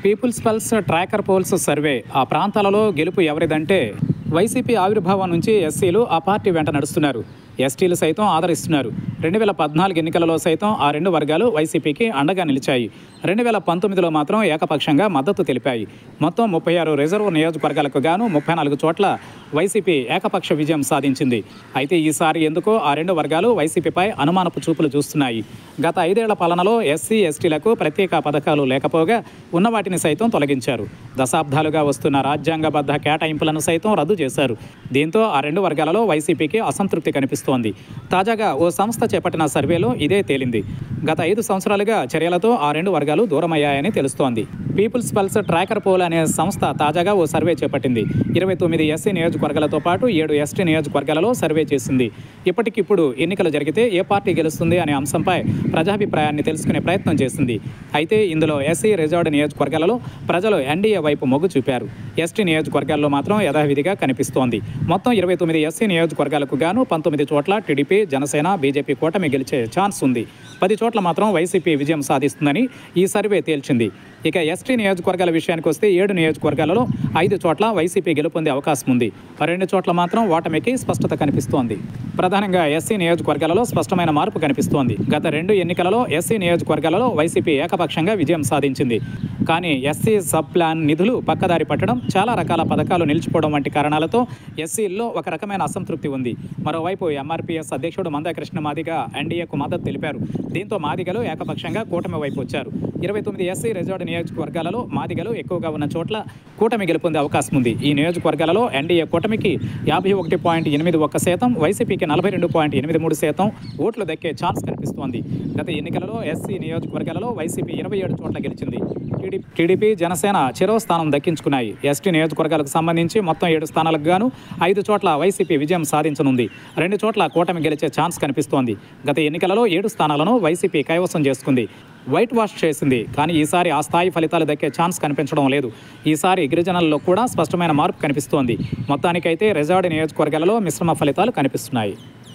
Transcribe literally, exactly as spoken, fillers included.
Peoples pulse tracker polls survey ఆ ప్రాంతాలలో గెలుపు ఎవరిదంటే వైసీపీ ఆవిర్భావం నుంచి ఎస్సీలు ఆ పార్టీ వెంట నడుస్తున్నారు. ఎస్టీలు సైతం ఆదరిస్తున్నారు. రెండు వేల పద్నాలుగు ఎన్నికలలో సైతం ఆ రెండు వర్గాలు వైసీపీకి అండగా నిలిచాయి. రెండు వేల పంతొమ్మిదిలో మాత్రం ఏకపక్షంగా మద్దతు తెలిపాయి. మొత్తం ముప్పై ఆరు రిజర్వ్ నియోజకవర్గాలకు గాను ముప్పై నాలుగు చోట్ల వైసీపీ ఏకపక్ష విజయం సాధించింది. అయితే ఈసారి ఎందుకో ఆ రెండు వర్గాలు వైసీపీపై అనుమానపు చూపులు చూస్తున్నాయి. గత ఐదేళ్ల పాలనలో ఎస్సీ ఎస్టీలకు ప్రత్యేక పథకాలు లేకపోగా ఉన్న వాటిని సైతం తొలగించారు. దశాబ్దాలుగా వస్తున్న రాజ్యాంగబద్ధ కేటాయింపులను సైతం రద్దు చేశారు. దీంతో ఆ రెండు వర్గాలలో వైసీపీకి అసంతృప్తి కనిపిస్తోంది. తాజాగా ఓ సంస్థ చేపట్టిన సర్వేలో ఇదే తేలింది. గత ఐదు సంవత్సరాలుగా చర్యలతో ఆ రెండు వర్గాలు దూరమయ్యాయని తెలుస్తోంది. పీపుల్స్ పల్స్ ట్రాకర్ పోల్ అనే సంస్థ తాజాగా ఓ సర్వే చేపట్టింది. ఇరవై తొమ్మిది ఎస్సీ నియోజకవర్గాలతో పాటు ఏడు ఎస్టీ నియోజకవర్గాలలో సర్వే చేసింది. ఇప్పటికిప్పుడు ఎన్నికలు జరిగితే ఏ పార్టీ గెలుస్తుంది అనే అంశంపై ప్రజాభిప్రాయాన్ని తెలుసుకునే ప్రయత్నం చేసింది. అయితే ఇందులో ఎస్సీ రిజర్వ్డ్ నియోజకవర్గాలలో ప్రజలు ఎన్డీఏ వైపు మొగ్గు చూపారు. ఎస్టీ నియోజకవర్గాల్లో మాత్రం యథావిధిగా కనిపిస్తోంది. మొత్తం ఇరవై తొమ్మిది ఎస్సీ నియోజకవర్గాలకు గాను పంతొమ్మిది చోట్ల టీడీపీ, జనసేన, బీజేపీ కూటమి గెలిచే ఛాన్స్ ఉంది. పది చోట్ల మాత్రం వైసీపీ విజయం సాధిస్తుందని ఈ సర్వే తేల్చింది. ఇక ఎస్టీ నియోజకవర్గాల విషయానికి వస్తే ఏడు నియోజకవర్గాలలో ఐదు చోట్ల వైసీపీ గెలుపొందే అవకాశం ఉంది. రెండు చోట్ల మాత్రం ఓటమికి స్పష్టత కనిపిస్తోంది. ప్రధానంగా ఎస్సీ నియోజకవర్గాలలో స్పష్టమైన మార్పు కనిపిస్తోంది. గత రెండు ఎన్నికలలో ఎస్సీ నియోజకవర్గాలలో వైసీపీ ఏకపక్షంగా విజయం సాధించింది. కానీ ఎస్సీ సబ్ ప్లాన్ నిధులు పక్కదారి పట్టడం, చాలా రకాల పథకాలు నిలిచిపోవడం వంటి కారణాలతో ఎస్సీల్లో ఒక రకమైన అసంతృప్తి ఉంది. మరోవైపు ఎంఆర్పీఎస్ అధ్యక్షుడు మందాకృష్ణ మాదిగ ఎన్డీఏకు మద్దతు తెలిపారు. దీంతో మాదిగలు ఏకపక్షంగా కూటమి వైపు వచ్చారు. ఇరవై తొమ్మిది ఎస్సీ రిజర్వ్డ్ నియోజకవర్గాలలో మాదిగలు ఎక్కువగా ఉన్న చోట్ల కూటమి గెలుపొందే అవకాశం ఉంది. ఈ నియోజకవర్గాలలో ఎన్డీఏ కూటమికి యాభై ఒకటి పాయింట్ ఎనిమిది ఒక్క శాతం, వైసీపీకి నలభై రెండు పాయింట్ ఎనిమిది మూడు శాతం ఓట్లు దక్కే ఛాన్స్ కనిపిస్తోంది. గత ఎన్నికలలో ఎస్సీ నియోజకవర్గాలలో వైసీపీ ఇరవై ఏడు చోట్ల గెలిచింది. టీడీపీ, జనసేన చెరో స్థానం దక్కించుకున్నాయి. ఎస్టీ నియోజకవర్గాలకు సంబంధించి మొత్తం ఏడు స్థానాలకు గాను ఐదు చోట్ల వైసీపీ విజయం సాధించనుంది. రెండు చోట్ల కూటమి గెలిచే ఛాన్స్ కనిపిస్తోంది. గత ఎన్నికలలో ఏడు స్థానాలను వైసీపీ కైవసం చేసుకుంది, వైట్ వాష్ చేసింది. కానీ ఈసారి ఆ స్థాయి ఫలితాలు దక్కే ఛాన్స్ కనిపించడం లేదు. ఈసారి గిరిజనుల్లో కూడా స్పష్టమైన మార్పు కనిపిస్తోంది. మొత్తానికైతే రిజర్వ్డ్ నియోజకవర్గాలలో మిశ్రమ ఫలితాలు కనిపిస్తున్నాయి.